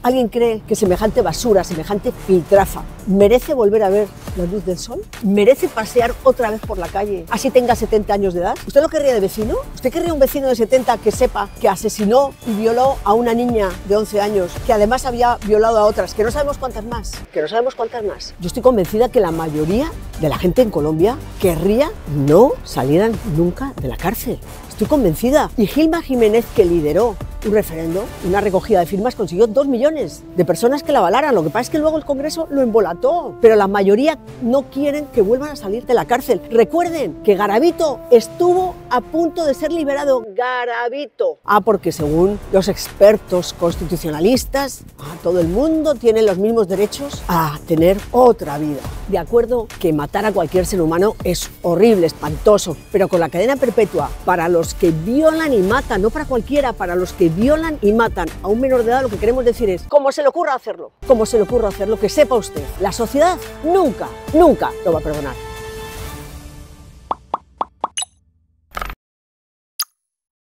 ¿Alguien cree que semejante basura, semejante piltrafa, merece volver a ver la luz del sol? ¿Merece pasear otra vez por la calle, así tenga 70 años de edad? ¿Usted lo querría de vecino? ¿Usted querría un vecino de 70 que sepa que asesinó y violó a una niña de 11 años, que además había violado a otras, que no sabemos cuántas más? Yo estoy convencida que la mayoría de la gente en Colombia querría no salieran nunca de la cárcel. Estoy convencida. Y Gilma Jiménez, que lideró un referendo, una recogida de firmas, consiguió 2 millones de personas que la avalaran. Lo que pasa es que luego el Congreso lo embolató, pero la mayoría no quieren que vuelvan a salir de la cárcel. Recuerden que Garavito estuvo a punto de ser liberado. Garavito. Porque según los expertos constitucionalistas, todo el mundo tiene los mismos derechos a tener otra vida. De acuerdo que matar a cualquier ser humano es horrible, espantoso, pero con la cadena perpetua para los que violan y matan, no para cualquiera, para los que violan y matan a un menor de edad, lo que queremos decir es, como se le ocurra hacerlo, que sepa usted, la sociedad nunca lo va a perdonar.